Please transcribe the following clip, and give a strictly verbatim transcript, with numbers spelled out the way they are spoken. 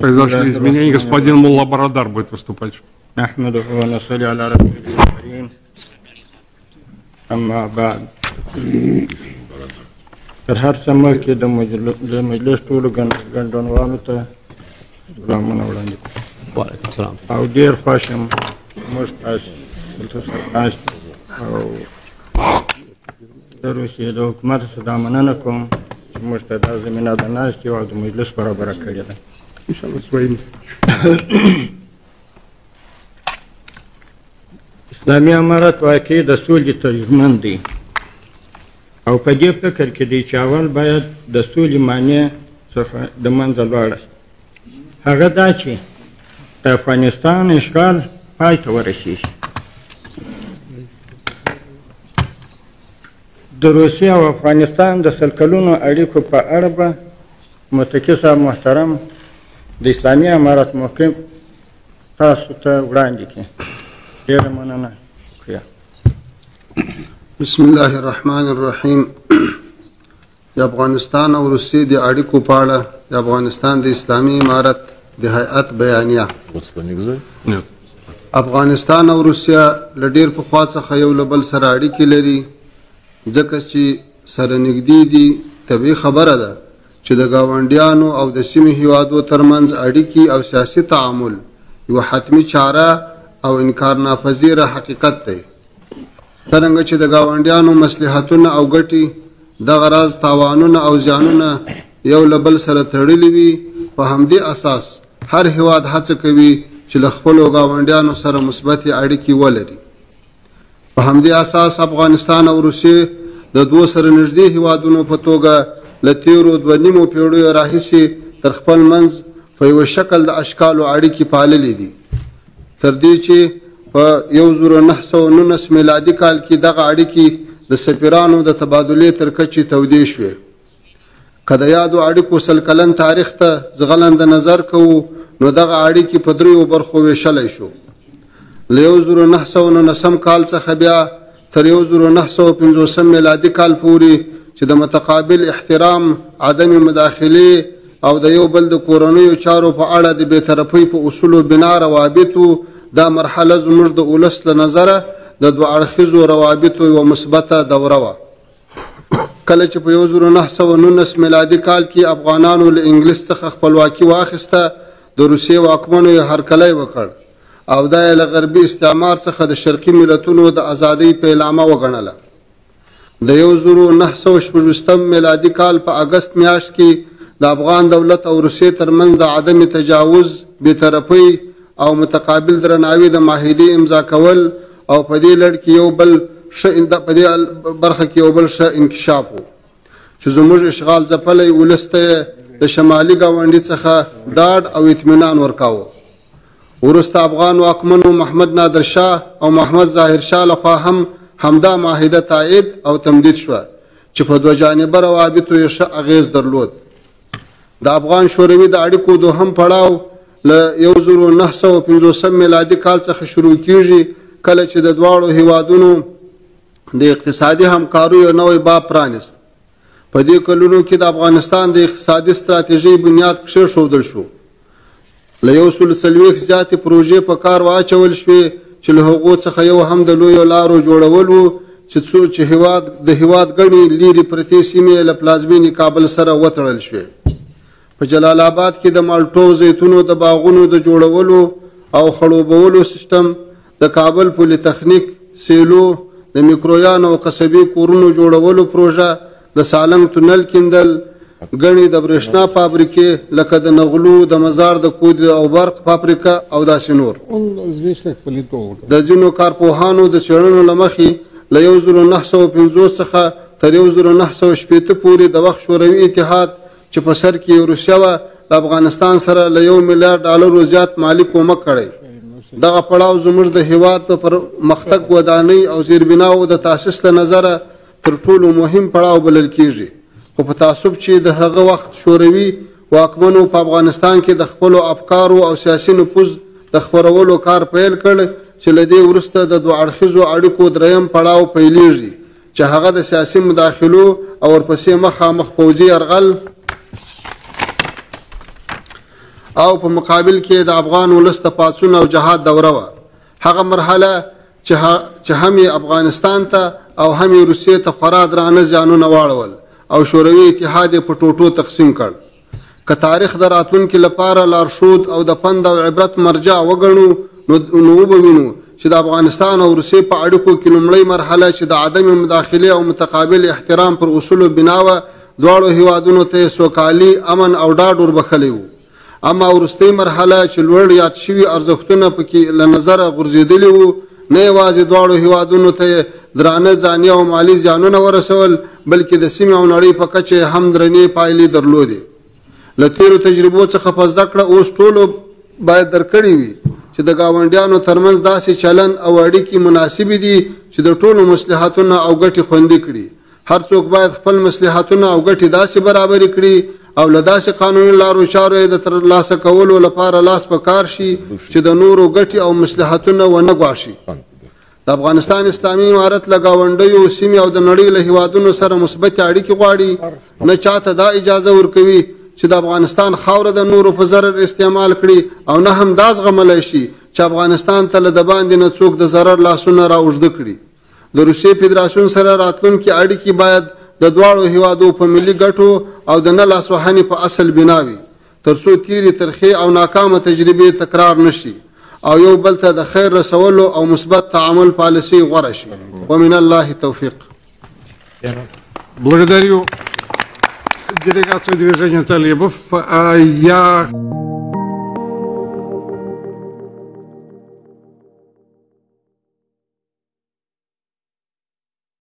Произошли изменения. Господин Мулла Барадар будет выступать. نحمده ونصلي على رسوله الكريم اما بعد تر هر څه مخکې د مجلس ټولو ګډونوالو ته سلامونه وړاندې کوم. وعلیکم السلام. او ډېر خوښ یم موږ تاسو دلته سره ناست او د روسیې د حکومت څخه دا مننه کوم چې موږ ته دا زمینه د ناستې او د مجلس برابره کړې ده. اسلامي امارت واقعي د سولې ترجمان دی او په دې فکر کې دی چې اول باید د سولې معنی څخه د منځه لاړه هغه دا چې د افغانستان اشغال پای ته ورسیږي. د روسیې او افغانستان د سل کلونو اړیکو په اړه به متکي صاحب محترم د اسلامي امارت موقف تاسو ته وړاندې کړي. ډېره مننه. شکریه. بسم الله الرحمن الرحیم. د افغانستان او روسیې د اړیکو په اړه د افغانستان د اسلامي امارت د هیئت بیانیه. افغانستان او روسیه له ډېر پخوا څخه یو له بل سره اړیکې لري ځکه چې سره نږدې دي. طبیعي خبره ده چې د ګاونډیانو او د سیمې هیوادو ترمنځ اړیکې او سیاسي تعامل یوه حتمي چاره او انکار ناپذیره حقیقت دی. څرنګه چې د ګاونډیانو مصلحتونه او ګټې دغه راز تاوانونه او زیانونه یو له بل سره تړلي وي په همدې اساس هر هیواد هڅه کوي چې له خپلو ګاونډیانو سره مثبتې اړیکې ولري. په همدې اساس افغانستان او روسیې د دوو سره نږدې هیوادونو په توګه له تیرو دوه نیمو پیړیو راهیسې تر خپل منځ په یوه شکل د اشکالو اړیکې پاللې دي تر دې چې په یو زره نهه سوه نولس میلادي کال کې دغه اړیکې د سفیرانو د تبادلې تر کچې تودې شوې. که د یادو اړیکو سل کلن تاریخ ته زغلند نظر کوو نو دغه اړیکې په دریو برخو ویشلی شو. له یو زره نهه سوه نولسم کال څخه بیا تر یو زره نهه سوه پنځوسم میلادي کال پورې چې د متقابل احترام، عدم مداخلې او د یو بل د کورنیو چارو په اړه د بېطرفۍ په اصولو بنا روابطو دا مرحله زموږ د ولس له نظره د دوه اړخیزو روابطو یوه مثبته دوره وه. کله چې په یو زره نهه سوه نولس میلادي کال کې افغانانو له انګلیس څخه خپلواکي واخیسته د روسیې واکمنو یې هرکلی وکړ او دا یې له غربي استعمار څخه د شرقي ملتونو د ازادۍ پیلامه وګڼله. د یو زره نهه سوه شپږویشتم میلادي کال په اګست میاشت کې د افغان دولت او روسیې ترمنځ د عدم تجاوز، بېطرفۍ او متقابل درناوي د معاهدې امضا کول او په دې لړ کې یو بل ښه په دې برخه کې یو بل ښه انکشاف و چې زموږ اشغال ځپلی ولس ته د شمالي ګاونډي څخه ډاډ او اطمینان ورکاوه. وروسته افغان واکمنو محمد نادر شاه او محمد ظاهر شاه لخوا هم همدا معاهده تایید او تمدید شوه چې په دوه جانبه روابطو یې ښه اغیز درلود. د افغان شوروي د اړیکو دوهم پړاو له یو زره نهه سوه پنځوسم میلادي کال څخه شروع کیږي کله چې د دواړو هیوادونو د اقتصادي همکاریو نوی باب پرانیست. په دې کلونو کې د افغانستان د اقتصادي ستراتیژۍ بنیاد کېښودل شو. له یو سل څلوېښت زیاتې پروژې په کار واچول شوې چې له هغو څخه یو هم د لویو لارو جوړول و چې څو چې هیواد د هیواد ګڼې لیرې پرتې سیمې له پلازمینې کابل سره وتړل شوې. په جلال آباد کې د مالټو زیتونو د باغونو د جوړولو او خړوبولو سیستم، د کابل پولي تخنیک، سیلو، د میکرویانو او قصبي کورونو جوړولو پروژه، د سالنګ تونل کیندل، ګڼې د برېښنا فابریکې لکه د نغلو، د مزار د کود او برق فابریکه او داسې نور. د ځینو کارپوهانو د څېړنو له مخې له یو زره نهه سوه پنځوس څخه تر یو زره نهه سوه شپېته پورې د وخت شوروي اتحاد چې په سر کې یې روسیه وه له افغانستان سره له یو میلیارډ ډالرو زیات مالي کومک کړی. دغه پړاو زموږ د هیواد په پرمختګ، ودانۍ او زیربناو د تاسیس له نظره تر ټولو مهم پړاو بلل کیږي. خو په تعصب چې د هغه وخت شوروي واکمنو په افغانستان کې د خپلو افکارو او سیاسي نفوذ د خپرولو کار پیل کړ چې له دې وروسته د دوه اړخیزو اړیکو دریم پړاو پیلېږي چې هغه د سیاسي مداخلو او ورپسې مخامخ پوځي یرغل او په مقابل کې د افغان ولس د پاڅون او جهاد دوره وه. هغه مرحله چې هم یې افغانستان ته او هم یې روسیې ته خورا درانه زیانونه واړول او شوروي اتحاد یې په ټوټو تقسیم کړ. که تاریخ د راتلونکي لپاره لارښود او د پند او عبرت مرجع وګڼو نو وبوینو چې د افغانستان او روسیې په اړیکو کې لومړۍ مرحله چې د عدم مداخلې او متقابل احترام پر اصولو بنا وه دواړو هیوادونو ته سوکالي امن او ډاډ وربخلی و. اما وروستۍ مرحله چې لوړ یاد شوي ارزښتونه پکې له نظره غورځېدلي وو نه یوازې دواړو هیوادونو ته درانه ځاني او مالي زیانونه ورسول بلکې د سیمې او نړۍ په کچه هم درنې پایلې درلودې. له تېرو تجربو څخه په زده کړه اوس ټولو باید درکړې وي چې د ګاونډیانو ترمنځ داسې چلن او اړیکې مناسبې دي چې د ټولو مصلحتونه او ګټې خوندي کړي. هر څوک باید خپل مصلحتونه او ګټې داسې برابرې کړي او له داسې قانوني لارو چارو یې د ترلاسه کولو لپاره لاس په کار شي چې د نورو ګټې او مصلحتونه ونه ګواښي. د افغانستان اسلامي امارت له ګاونډیو سیمې او د نړۍ له هیوادونو سره مثبتې اړیکې غواړي، نه چاته دا اجازه ورکوي چې د افغانستان خاوره د نورو په ضرر استعمال کړي او نه هم دا زغملی شي چې افغانستان ته له د باندې نه څوک د ضرر لاسونه راوږده کړي. د روسیې فدراسیون سره راتلونکي اړیکې باید د دواړو هیوادو په ملي ګټو او د نه لاسوهنې په اصل بنا وي تر څو تیرې ترخې او ناکامه تجربې تکرار نشي او یو بل ته د خیر رسولو او مثبت تعامل پالیسي غوره شي. ومن الله توفیق. Благодарю делегацию движения талибов. Я